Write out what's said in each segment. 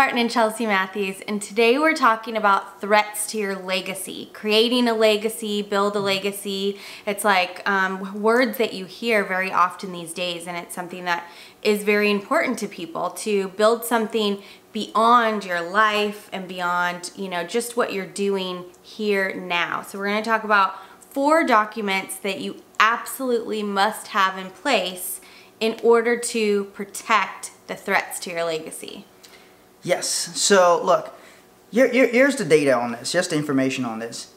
Martin and Chelsea Matthews, and today we're talking about threats to your legacy. Creating a legacy, build a legacy. It's like words that you hear very often these days, and it's something that is very important to people, to build something beyond your life and beyond, just what you're doing here now. So we're going to talk about 4 documents that you absolutely must have in place in order to protect the threats to your legacy. Yes. So look, here's the data on this, just the information on this.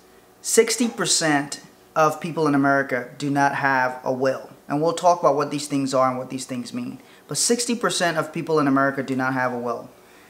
60% of people in America do not have a will. And we'll talk about what these things are and what these things mean. But 60% of people in America do not have a will.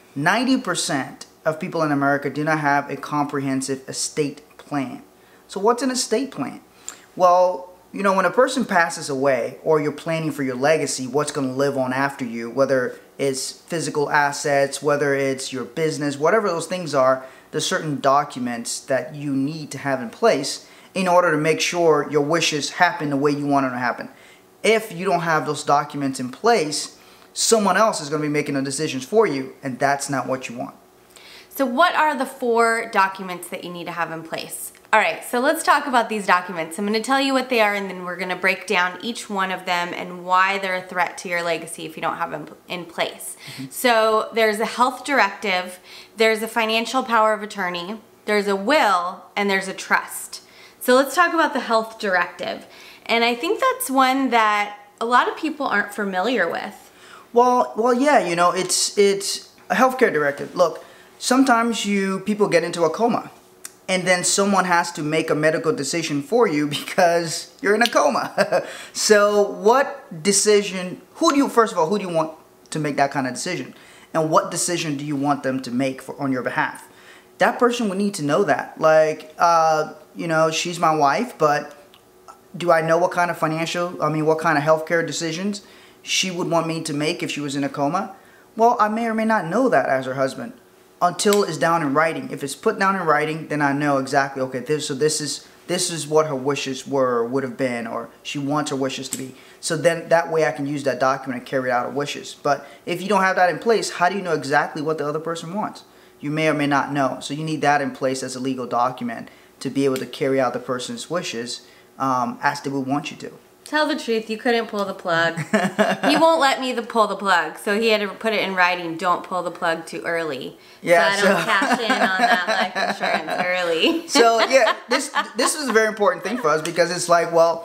90% of people in America do not have a comprehensive estate plan. So what's an estate plan? Well, when a person passes away or you're planning for your legacy, what's going to live on after you, whether it's physical assets, whether it's your business, whatever those things are, there's certain documents that you need to have in place in order to make sure your wishes happen the way you want them to happen. If you don't have those documents in place, someone else is going to be making the decisions for you, and that's not what you want. So what are the 4 documents that you need to have in place? All right, so let's talk about these documents. I'm going to tell you what they are, and then we're going to break down each one of them and why they're a threat to your legacy if you don't have them in place. So there's a health directive, there's a financial power of attorney, there's a will, and there's a trust. So let's talk about the health directive. And I think that's one that a lot of people aren't familiar with. Well, yeah, it's a healthcare directive. Look, sometimes people get into a coma, and then someone has to make a medical decision for you because you're in a coma. So what decision, first of all, who do you want to make that kind of decision? And what decision do you want them to make on your behalf? That person would need to know that. Like, she's my wife, but do I know what kind of what kind of healthcare decisions she would want me to make if she was in a coma? Well, I may or may not know that as her husband until it's down in writing. If it's put down in writing, then I know exactly, okay, this is what her wishes would have been, or she wants her wishes to be. So then that way I can use that document and carry out her wishes. But if you don't have that in place, how do you know exactly what the other person wants? You may or may not know. So you need that in place as a legal document to be able to carry out the person's wishes as they would want you to. Tell the truth, you couldn't pull the plug. He won't let me pull the plug, so he had to put it in writing, don't pull the plug too early. Yeah, so I don't cash in on that life insurance early. So yeah, this is a very important thing for us because it's like, well,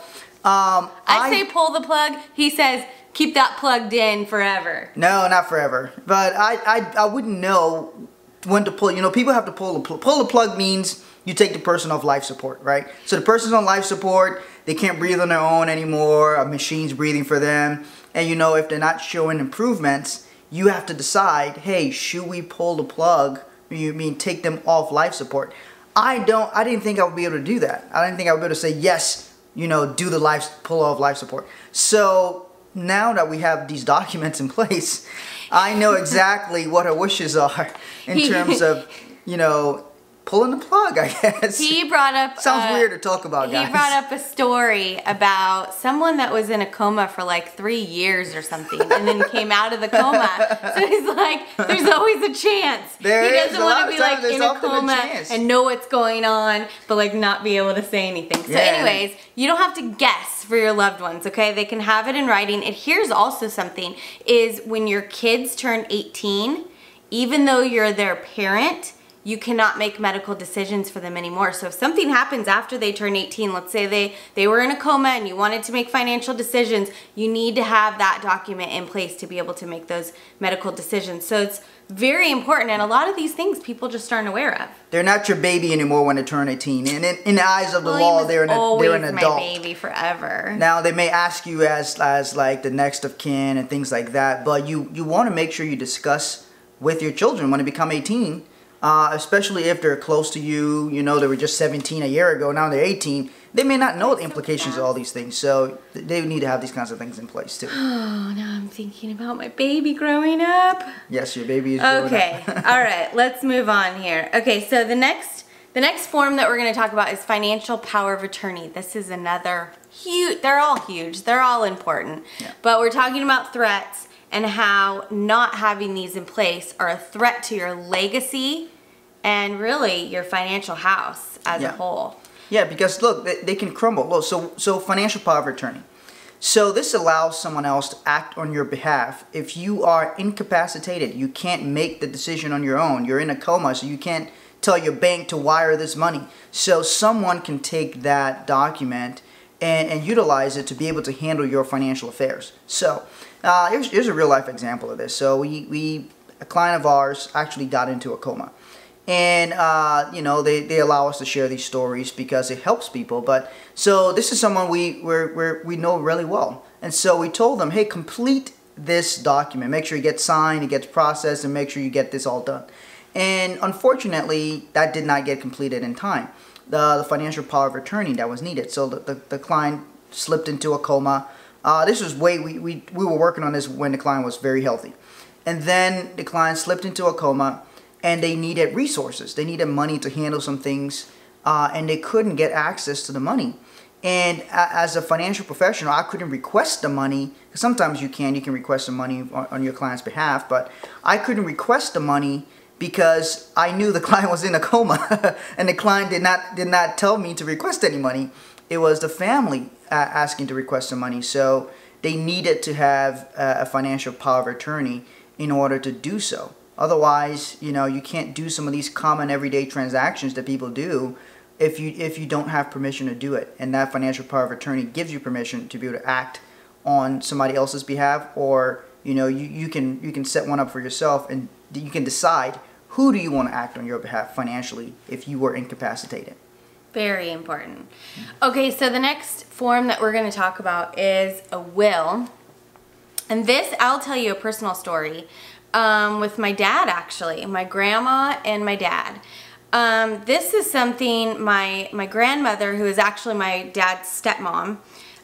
I say pull the plug, he says keep that plugged in forever. No, not forever. But I wouldn't know when to pull. People have to pull the plug. Pull the plug means you take the person off life support, right? So the person's on life support, they can't breathe on their own anymore, a machine's breathing for them, and if they're not showing improvements, you have to decide, hey, should we pull the plug? You mean take them off life support? I didn't think I would be able to do that. I didn't think I would be able to say, yes, do the pull off life support. So now that we have these documents in place, I know exactly what her wishes are in terms of, pulling the plug, I guess. He brought up... Sounds weird to talk about, guys. He brought up a story about someone that was in a coma for like 3 years or something and then came out of the coma. So he's like, there's always a chance. He doesn't want to be like in a coma and know what's going on, but like not be able to say anything. So anyways, you don't have to guess for your loved ones, okay? They can have it in writing. And here's also something, is when your kids turn 18, even though you're their parent, you cannot make medical decisions for them anymore. So if something happens after they turn 18, let's say they were in a coma and you wanted to make financial decisions, you need to have that document in place to be able to make those medical decisions. So it's very important, and a lot of these things people just aren't aware of. They're not your baby anymore when they turn 18. And in the eyes of the law, they're an adult. My baby forever. Now, they may ask you as like the next of kin and things like that, but you want to make sure you discuss with your children when they become 18, especially if they're close to you, they were just 17 a year ago, now they're 18, they may not know the implications of all these things, so they need to have these kinds of things in place too. Oh, now I'm thinking about my baby growing up. Yes, your baby is growing up. Okay, all right, let's move on here. Okay, so the next form that we're going to talk about is financial power of attorney. This is another huge, they're all huge, they're all important, but we're talking about threats. and how not having these in place are a threat to your legacy and really your financial house as a whole. Yeah, because look, they can crumble. Look, so financial power of attorney. So this allows someone else to act on your behalf. If you are incapacitated, you can't make the decision on your own. You're in a coma, so you can't tell your bank to wire this money. So someone can take that document and utilize it to be able to handle your financial affairs. So here's a real life example of this. So a client of ours actually got into a coma. And, you know, they allow us to share these stories because it helps people. But so this is someone we know really well. And so we told them, hey, complete this document. Make sure it gets signed, it gets processed, and make sure you get this all done. And unfortunately, that did not get completed in time. The financial power of attorney that was needed. So the client slipped into a coma. This was we were working on this when the client was very healthy. And then the client slipped into a coma. And they needed resources. They needed money to handle some things, and they couldn't get access to the money. And as a financial professional, I couldn't request the money. Sometimes you can request the money on your client's behalf, but I couldn't request the money because I knew the client was in a coma, and the client did not tell me to request any money. It was the family asking to request the money, so they needed to have a financial power of attorney in order to do so. Otherwise, you know, you can't do some of these common everyday transactions that people do if you don't have permission to do it. And that financial power of attorney gives you permission to be able to act on somebody else's behalf, or you know, you can set one up for yourself, and you can decide who do you want to act on your behalf financially if you were incapacitated. Very important. Okay, so the next form that we're going to talk about is a will. And this, I'll tell you a personal story. With my dad, actually, my grandma and my dad. This is something my grandmother, who is actually my dad's stepmom,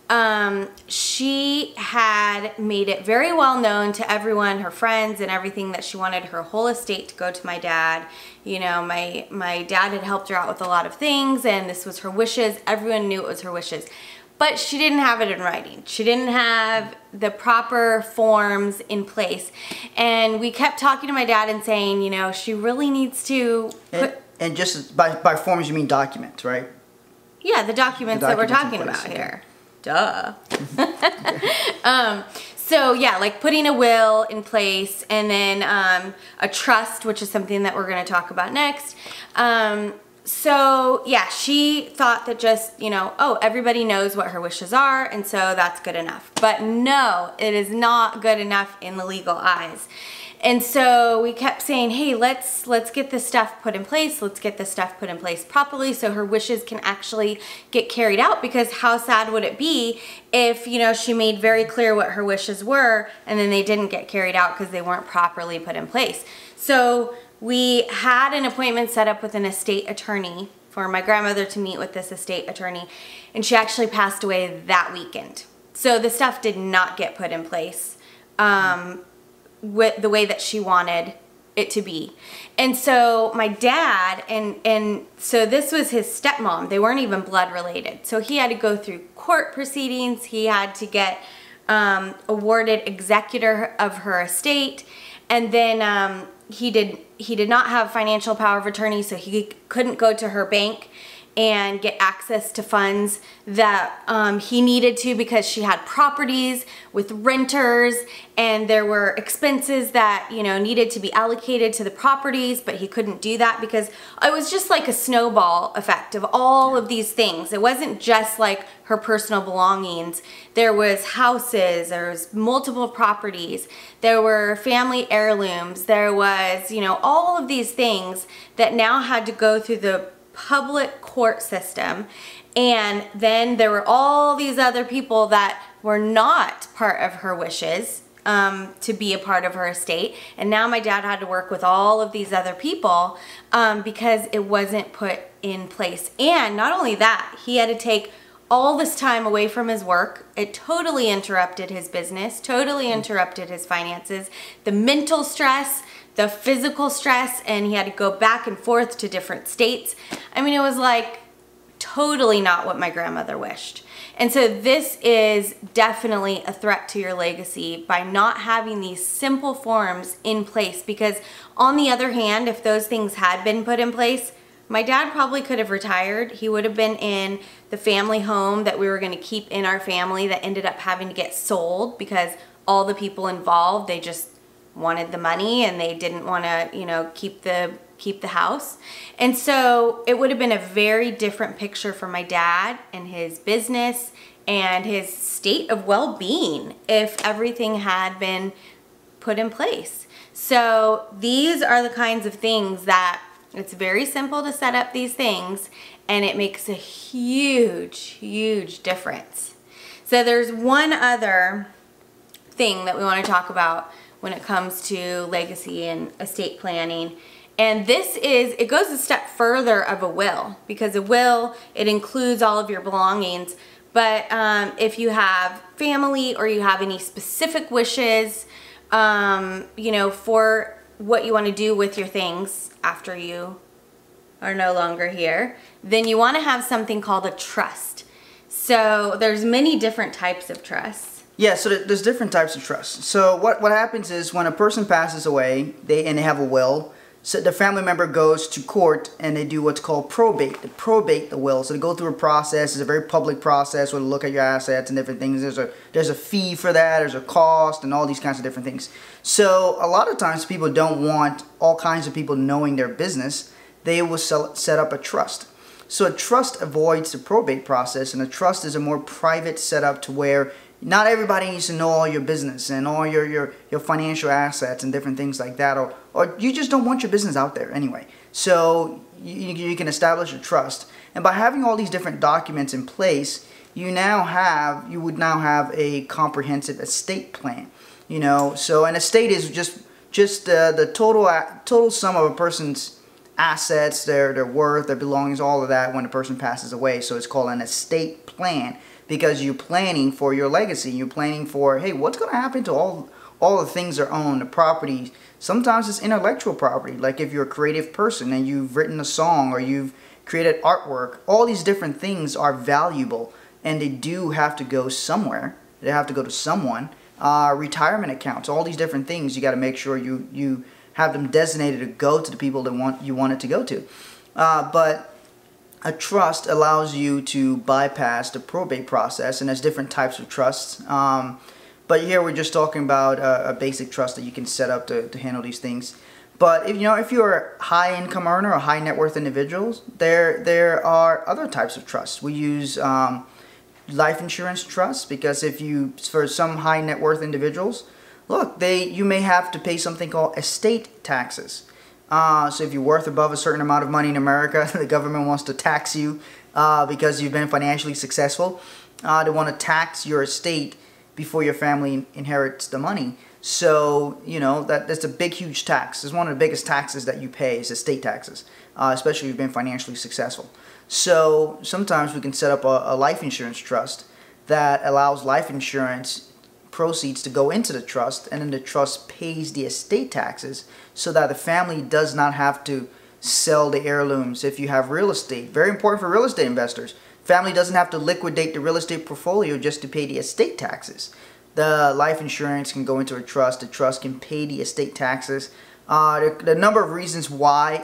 she had made it very well known to everyone, her friends and everything, that she wanted her whole estate to go to my dad. You know, my dad had helped her out with a lot of things, and this was her wishes. Everyone knew it was her wishes. But she didn't have it in writing. She didn't have the proper forms in place. And we kept talking to my dad and saying, you know, she really needs to put... And just by forms, you mean documents, right? Yeah, the documents that we're talking about here. Duh. So yeah, like putting a will in place, and then a trust, which is something that we're going to talk about next. So yeah, she thought that just, you know, oh, everybody knows what her wishes are, and so that's good enough. But no, it is not good enough in the legal eyes. And so we kept saying, hey, let's get this stuff put in place. Let's get this stuff put in place properly so her wishes can actually get carried out, because how sad would it be if, you know, she made very clear what her wishes were and then they didn't get carried out because they weren't properly put in place. So we had an appointment set up with an estate attorney for my grandmother to meet with this estate attorney, and she actually passed away that weekend. So the stuff did not get put in place with the way that she wanted it to be. And so my dad, and so this was his stepmom, they weren't even blood related. So he had to go through court proceedings, he had to get awarded executor of her estate, and then he did not have financial power of attorney, so he couldn't go to her bank and get access to funds that he needed to, because she had properties with renters, and there were expenses that, you know, needed to be allocated to the properties, but he couldn't do that because it was just like a snowball effect of all of these things. It wasn't just like her personal belongings. There was houses, there was multiple properties, there were family heirlooms, there was, you know, all of these things that now had to go through the public court system. And then there were all these other people that were not part of her wishes to be a part of her estate, and now my dad had to work with all of these other people because it wasn't put in place. And not only that, he had to take all this time away from his work. It totally interrupted his business, totally interrupted his finances, the mental stress, the physical stress, and he had to go back and forth to different states. I mean, it was like totally not what my grandmother wished. And so this is definitely a threat to your legacy by not having these simple forms in place, because on the other hand, if those things had been put in place, my dad probably could have retired. He would have been in the family home that we were going to keep in our family that ended up having to get sold because all the people involved, they just wanted the money and they didn't want to, you know, keep the house. And so it would have been a very different picture for my dad and his business and his state of well-being if everything had been put in place. So these are the kinds of things that it's very simple to set up these things, and it makes a huge, huge difference. So there's one other thing that we want to talk about when it comes to legacy and estate planning. And this is, it goes a step further of a will, because a will, it includes all of your belongings. But if you have family or you have any specific wishes, you know, for what you want to do with your things after you are no longer here, then you want to have something called a trust. So there's many different types of trusts. Yeah, so there's different types of trusts. So what happens is when a person passes away, they have a will, so the family member goes to court and they do what's called probate. They probate the will. So they go through a process. It's a very public process where they look at your assets and different things. There's a fee for that. There's a cost and all these kinds of different things. So a lot of times people don't want all kinds of people knowing their business. They will set up a trust. So a trust avoids the probate process, and a trust is a more private setup to where not everybody needs to know all your business and all your financial assets and different things like that, or you just don't want your business out there anyway. So you can establish a trust, and by having all these different documents in place, you would now have a comprehensive estate plan. You know, so an estate is just the total sum of a person's assets, their worth, their belongings, all of that when a person passes away. So it's called an estate plan, because you're planning for your legacy. You're planning for, hey, what's going to happen to all the things that are owned, the property. Sometimes it's intellectual property, like if you're a creative person and you've written a song or you've created artwork. All these different things are valuable, and they do have to go somewhere. They have to go to someone. Retirement accounts, all these different things, you got to make sure you have them designated to go to the people that you want it to go to. But a trust allows you to bypass the probate process, and there's different types of trusts. But here we're just talking about a basic trust that you can set up to handle these things. But if you're a high income earner or high net worth individuals, there are other types of trusts. We use life insurance trusts, because for some high net worth individuals, look, you may have to pay something called estate taxes. So if you're worth above a certain amount of money in America, the government wants to tax you because you've been financially successful. They want to tax your estate before your family inherits the money. So, you know, that's a big, huge tax. It's one of the biggest taxes that you pay is estate taxes, especially if you've been financially successful. So sometimes we can set up a life insurance trust that allows life insurance proceeds to go into the trust, and then the trust pays the estate taxes so that the family does not have to sell the heirlooms. If you have real estate, very important for real estate investors, family doesn't have to liquidate the real estate portfolio just to pay the estate taxes. The life insurance can go into a trust. The trust can pay the estate taxes. The number of reasons why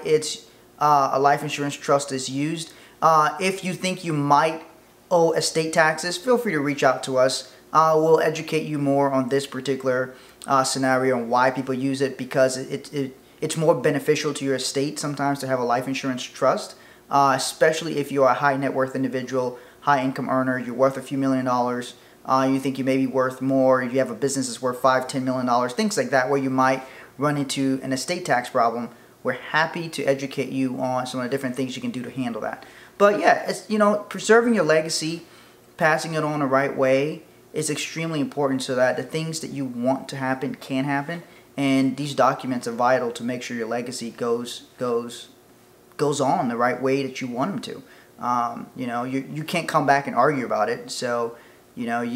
a life insurance trust is used. If you think you might owe estate taxes, feel free to reach out to us. We'll educate you more on this particular scenario and why people use it, because it's more beneficial to your estate sometimes to have a life insurance trust, especially if you're a high net worth individual, high income earner, you're worth a few $1,000,000, you think you may be worth more, if you have a business that's worth $5–10 million, things like that, where you might run into an estate tax problem. We're happy to educate you on some of the different things you can do to handle that. But yeah, it's, preserving your legacy, passing it on the right way, is extremely important so that the things that you want to happen can happen, and these documents are vital to make sure your legacy goes on the right way that you want them to. You can't come back and argue about it, so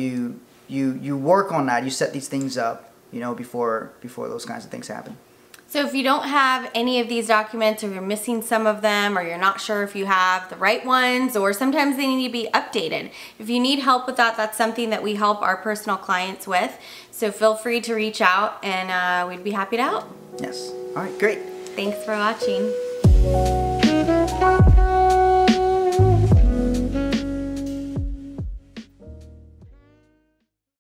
you work on that. You set these things up, before those kinds of things happen. So if you don't have any of these documents, or you're missing some of them, or you're not sure if you have the right ones, or sometimes they need to be updated. If you need help with that, that's something that we help our personal clients with. So feel free to reach out, and we'd be happy to help. Yes. All right, great. Thanks for watching.